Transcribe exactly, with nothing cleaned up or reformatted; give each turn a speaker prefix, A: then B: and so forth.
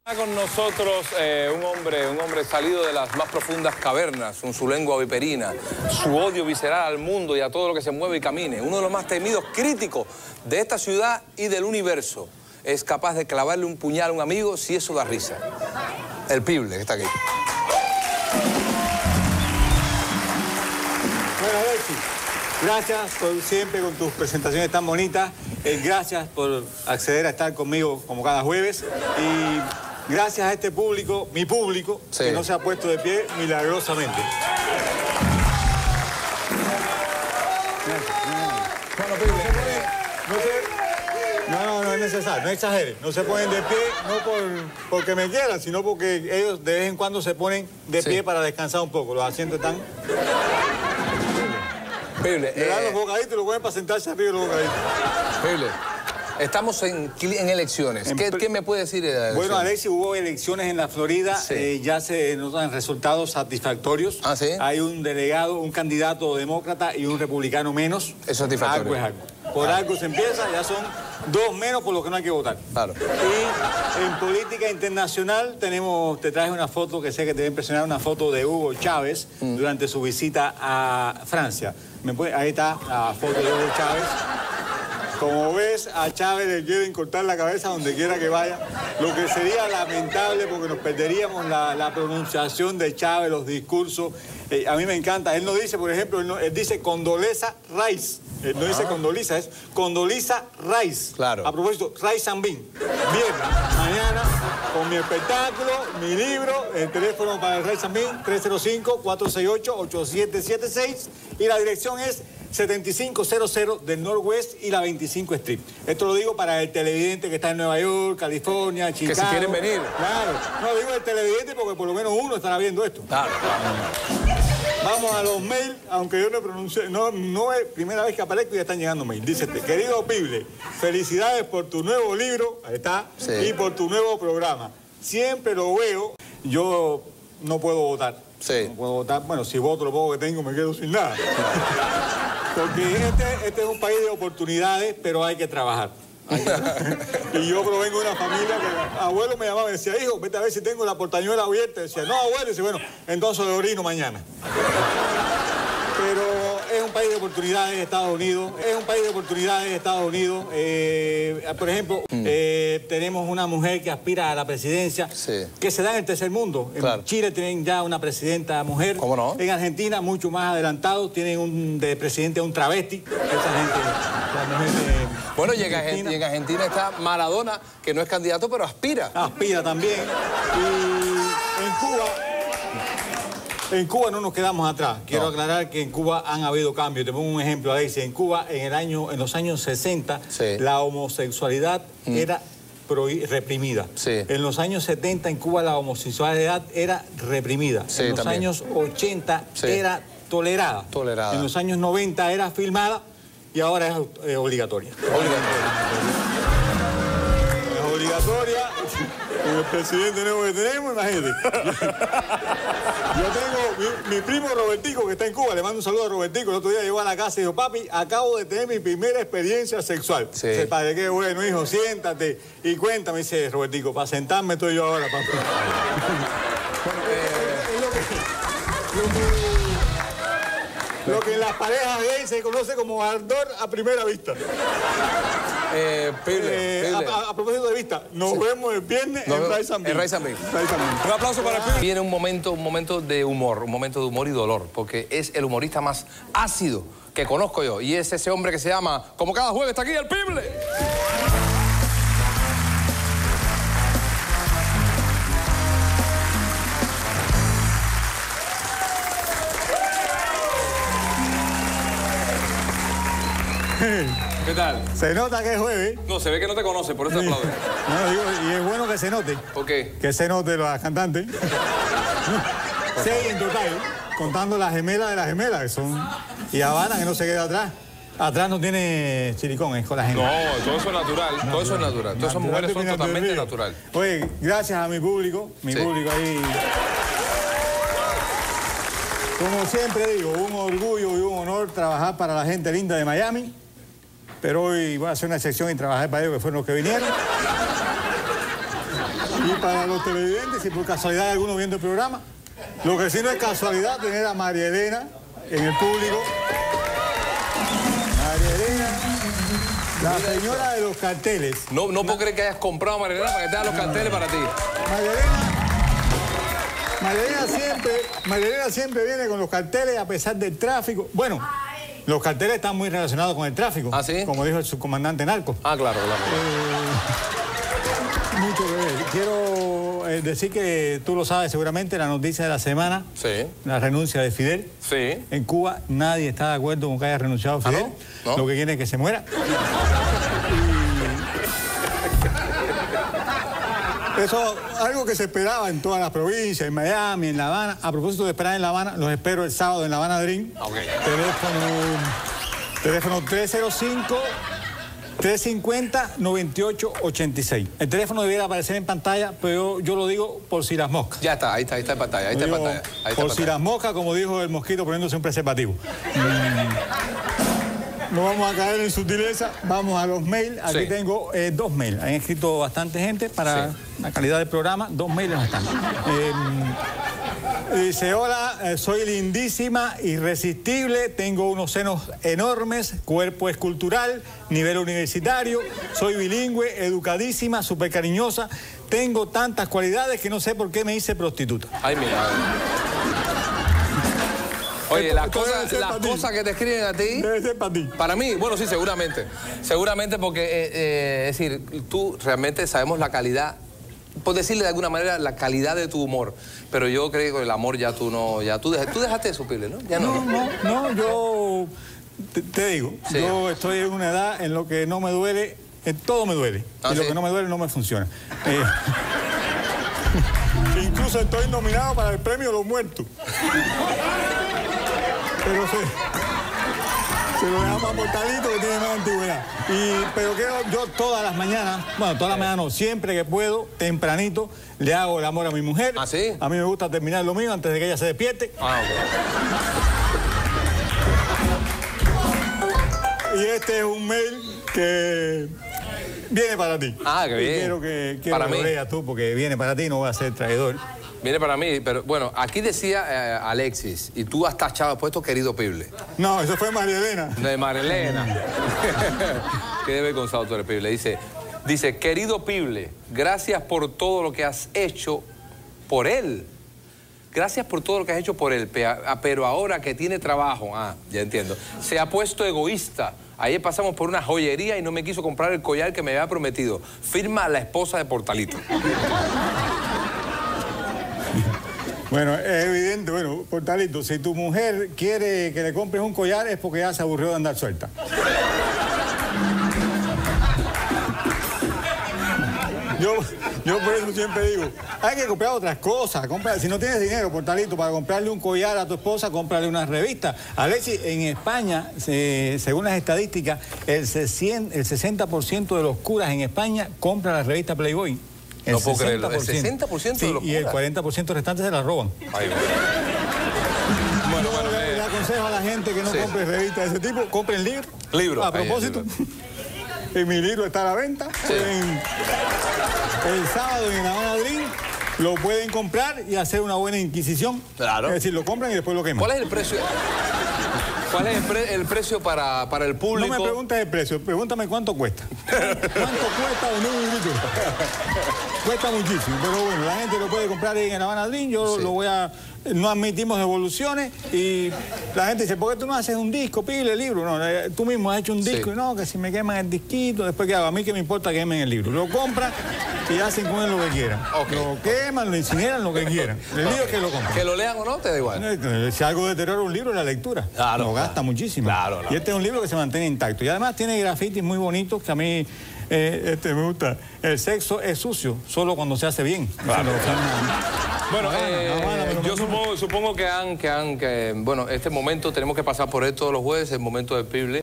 A: Está con nosotros eh, un hombre, un hombre salido de las más profundas cavernas, con su lengua viperina, su odio visceral al mundo y a todo lo que se mueve y camine. Uno de los más temidos críticos de esta ciudad y del universo. Es capaz de clavarle un puñal a un amigo si eso da risa. El Pible, que está aquí.
B: Bueno, Alexis, gracias por siempre con tus presentaciones tan bonitas. Eh, gracias por acceder a estar conmigo como cada jueves. Y gracias a este público, mi público, sí, que no se ha puesto de pie milagrosamente. Bueno, Pible, no, se, no, no, no es necesario, no exageren. No se ponen de pie, no por, porque me quieran, sino porque ellos de vez en cuando se ponen de sí. pie para descansar un poco. Los asientos están...
A: Pible,
B: Le dan
A: eh...
B: los bocaditos y lo ponen para sentarse arriba de los bocaditos.
A: Pible, estamos en, en elecciones. ¿Qué, ¿Qué me puede decir de las elecciones?
B: Bueno, Alexis, hubo elecciones en la Florida. Sí. Eh, ya se notan resultados satisfactorios.
A: ¿Ah, sí?
B: Hay un delegado, un candidato demócrata y un republicano menos.
A: Es satisfactorio.
B: Algo es algo. Por algo se empieza, ya son dos menos por lo que no hay que votar.
A: Claro.
B: Y en política internacional tenemos, te traje una foto que sé que te va a impresionar, una foto de Hugo Chávez mm. durante su visita a Francia. ¿Me puede? Ahí está la foto de Hugo Chávez. Como ves, a Chávez le quieren cortar la cabeza donde quiera que vaya, lo que sería lamentable porque nos perderíamos la, la pronunciación de Chávez, los discursos. Eh, a mí me encanta. Él no dice, por ejemplo, él, no, él dice Condoleezza Rice. Él no ah. dice Condoliza, es Condoleezza Rice.
A: Claro.
B: A propósito, Rice and Bean. Viernes, mañana, con mi espectáculo, mi libro, el teléfono para el Rice and Bean, tres cero cinco, cuatro seis ocho, ocho siete siete seis. Y la dirección es setenta y cinco cero cero del Northwest y la veinticinco Street. Esto lo digo para el televidente que está en Nueva York, California, Chicago.
A: Que si quieren venir.
B: Claro. No, digo el televidente porque por lo menos uno estará viendo esto.
A: Claro, claro.
B: Vamos a los mails, aunque yo no pronuncie, no, no es primera vez que aparezco y ya están llegando mails. Dice, querido Pible, felicidades por tu nuevo libro, ahí está, sí. y por tu nuevo programa. Siempre lo veo, yo no puedo votar.
A: Sí.
B: No puedo votar, bueno, si voto lo poco que tengo me quedo sin nada. Porque este, este es un país de oportunidades, pero hay que trabajar. Y yo provengo de una familia que abuelo me llamaba y decía, hijo, vete a ver si tengo la portañuela abierta. Y decía, no, abuelo, y dice, bueno, entonces lo orino mañana. Pero es un país de oportunidades, Estados Unidos. Es un país de oportunidades, Estados Unidos. Eh, por ejemplo, mm. eh, tenemos una mujer que aspira a la presidencia, sí. que se da en el tercer mundo. Claro. En Chile tienen ya una presidenta mujer.
A: ¿Cómo no?
B: En Argentina, mucho más adelantado, tienen un de presidente a un travesti. Esa gente, la mujer de,
A: bueno, y en, Argentina, y en Argentina está Maradona, que no es candidato, pero aspira.
B: Aspira también. Y en Cuba... En Cuba no nos quedamos atrás. Quiero no. aclarar que en Cuba han habido cambios. Te pongo un ejemplo, Alexis. En Cuba, en, el año, en los años sesenta, sí. la homosexualidad mm. era reprimida. Sí. En los años setenta, en Cuba, la homosexualidad era reprimida. Sí, en los también. años ochenta, sí. era tolerada.
A: tolerada.
B: En los años noventa, era filmada y ahora es eh, obligatoria.
A: Obligatoria.
B: Es obligatoria. Con el presidente nuevo que tenemos, imagínate. Yo tengo mi, mi primo Robertico, que está en Cuba, le mando un saludo a Robertico. El otro día llegó a la casa y dijo, papi, acabo de tener mi primera experiencia sexual. Sí. Dice, padre, qué bueno, hijo, siéntate y cuéntame. Dice, Robertico, para sentarme estoy yo ahora, papi. Bueno, eh, es lo que, lo, que, lo que en las parejas gays se conoce como ardor a primera vista.
A: Eh, Pible,
B: eh,
A: Pible.
B: A, a, a propósito de vista, nos sí. vemos el viernes no, en Rice and Bean.
A: En Rice and Bean. Un aplauso para Pible. Viene un momento, un momento de humor, un momento de humor y dolor, porque es el humorista más ácido que conozco yo. Y es ese hombre que se llama, como cada jueves está aquí, el Pible. ¿Qué tal?
B: Se nota que es jueves.
A: No, se ve que no te conoce, por eso te aplaudo.
B: No, digo, y es bueno que se note.
A: ¿Por qué?
B: Que se note los cantantes. Seis en total, contando las gemelas de las gemelas, que son... Y Habana, que no se queda atrás. Atrás no tiene silicón, es con la gente.
A: No, todo eso es natural, natural. todo eso es natural. Todas esas mujeres son totalmente natural.
B: Oye, gracias a mi público, mi sí. público ahí... Como siempre digo, un orgullo y un honor trabajar para la gente linda de Miami. Pero hoy voy a hacer una excepción y trabajar para ellos, que fueron los que vinieron. Y para los televidentes, si por casualidad hay alguno viendo el programa, lo que sí no es casualidad tener a María Elena en el público. María Elena, la señora de los carteles.
A: No, no puedo creer que hayas comprado a María Elena para que te haga los carteles para ti.
B: María Elena, María Elena siempre, María Elena siempre viene con los carteles a pesar del tráfico. Bueno, los carteles están muy relacionados con el tráfico.
A: ¿Ah, sí?
B: Como dijo el subcomandante Narco.
A: Ah, claro, claro.
B: Eh, mucho que ver. Quiero eh, decir que tú lo sabes seguramente, la noticia de la semana.
A: Sí.
B: La renuncia de Fidel.
A: Sí.
B: En Cuba nadie está de acuerdo con que haya renunciado Fidel.
A: ¿Ah, no? ¿No?
B: Lo que quiere es que se muera. Y eso, algo que se esperaba en todas las provincias, en Miami, en La Habana. A propósito de esperar en La Habana, los espero el sábado en La Habana Dream.
A: Okay.
B: Teléfono, teléfono tres cero cinco, tres cinco cero, nueve ocho ocho seis. El teléfono debiera aparecer en pantalla, pero yo, yo lo digo por si las moscas.
A: Ya está, ahí está, ahí está en pantalla, ahí está en
B: Digo,
A: pantalla. Ahí está
B: por
A: en
B: si
A: pantalla.
B: las moscas, como dijo el mosquito poniéndose un preservativo. No vamos a caer en sutileza, vamos a los mails. Aquí
A: Sí.
B: tengo eh, dos mails. Han escrito bastante gente para
A: Sí.
B: la calidad del programa. Dos mails no están. Eh, dice, hola, eh, soy lindísima, irresistible, tengo unos senos enormes, cuerpo escultural, nivel universitario, soy bilingüe, educadísima, súper cariñosa. Tengo tantas cualidades que no sé por qué me hice prostituta.
A: Ay, mi madre. Oye,
B: Esto-
A: las
B: esto
A: cosas,
B: debe ser
A: las
B: para ti.
A: cosas que te escriben a ti...
B: Debe ser para ti.
A: Para mí, bueno, sí, seguramente. Seguramente porque, eh, eh, es decir, tú realmente sabemos la calidad, por decirle de alguna manera, la calidad de tu humor. Pero yo creo que con el amor ya tú no, ya tú, deja, tú dejaste de suplirle, ¿no? Ya no.
B: No, no, no, yo te, te digo,
A: Sí.
B: yo estoy en una edad en lo que no me duele, en todo me duele.
A: Ah,
B: y lo
A: ¿sí?
B: que no me duele no me funciona. Eh, incluso estoy nominado para el premio Los Muertos. Pero se, se lo dejamos a Portalito, que tiene más antigüedad. Y, pero quiero, yo todas las mañanas, bueno, todas las mañanas no, siempre que puedo, tempranito, le hago el amor a mi mujer.
A: ¿Ah, sí?
B: A mí me gusta terminar lo mío antes de que ella se despierte.
A: Ah, ok.
B: Y este es un mail que viene para ti.
A: Ah, qué
B: Y
A: bien.
B: quiero que, quiero
A: Para
B: que lo
A: mí.
B: leas tú, porque viene para ti, no voy a ser traidor.
A: Viene para mí, pero bueno, aquí decía eh, Alexis, y tú has tachado, puesto querido Pible.
B: No, eso fue María Elena.
A: De Marilena. Qué desvergonzado tú eres, Pible. Dice, dice, querido Pible, gracias por todo lo que has hecho por él. Gracias por todo lo que has hecho por él, pe- a- pero ahora que tiene trabajo, ah, ya entiendo, se ha puesto egoísta. Ayer pasamos por una joyería y no me quiso comprar el collar que me había prometido. Firma la esposa de Portalito.
B: Bueno, es evidente, bueno, Portalito, si tu mujer quiere que le compres un collar es porque ya se aburrió de andar suelta. Yo, yo por eso siempre digo, hay que comprar otras cosas. Compra, si no tienes dinero, Portalito, para comprarle un collar a tu esposa, cómprale una revista. Alexis, en España, se- según las estadísticas, el, sesenta por ciento de los curas en España compran la revista Playboy.
A: No puedo creerlo, el sesenta por ciento
B: Sí,
A: de los
B: y el
A: curas.
B: cuarenta por ciento restante se la roban.
A: Ay, bueno,
B: Yo
A: bueno,
B: le,
A: eh,
B: le aconsejo a la gente que no
A: sí.
B: compre revistas de ese tipo, compren libros.
A: Libros.
B: A
A: Ahí,
B: propósito,
A: libros.
B: en mi libro está a la venta.
A: Sí.
B: En- el sábado en La Habana Dream lo pueden comprar y hacer una buena inquisición.
A: Claro.
B: Es decir, lo compran y después lo queman.
A: ¿Cuál es el precio? ¿Cuál es el, pre- el precio para, para el
B: No
A: público?
B: me preguntes el precio, pregúntame cuánto cuesta. ¿Cuánto cuesta un librito? Cuesta muchísimo, pero bueno, la gente lo puede comprar ahí en La Habana Dream. Yo
A: Sí.
B: lo voy a... No admitimos devoluciones y la gente dice, ¿por qué tú no haces un disco? Pídele el libro. No, eh, tú mismo has hecho un disco
A: Sí.
B: y no, que si me queman el disquito, después ¿qué hago? A mí que me importa que quemen el libro. Lo compran y hacen con él lo que quieran.
A: Ok.
B: Lo queman, lo incineran, lo que quieran. El lío es que lo compran.
A: Que lo lean o no, te da igual.
B: Eh, Si algo deteriora un libro es la lectura.
A: Claro,
B: Lo
A: claro.
B: gasta muchísimo.
A: Claro, claro.
B: Y este es un libro que se mantiene intacto. Y además tiene grafitis muy bonitos que a mí eh, este, me gusta. El sexo es sucio, solo cuando se hace bien.
A: Claro.
B: O sea, no-
A: Bueno,
B: Habana,
A: eh,
B: Habana, pero
A: yo
B: no-
A: supongo, supongo que han, que han, que, bueno, este momento tenemos que pasar por él todos los jueves, el momento del Pible.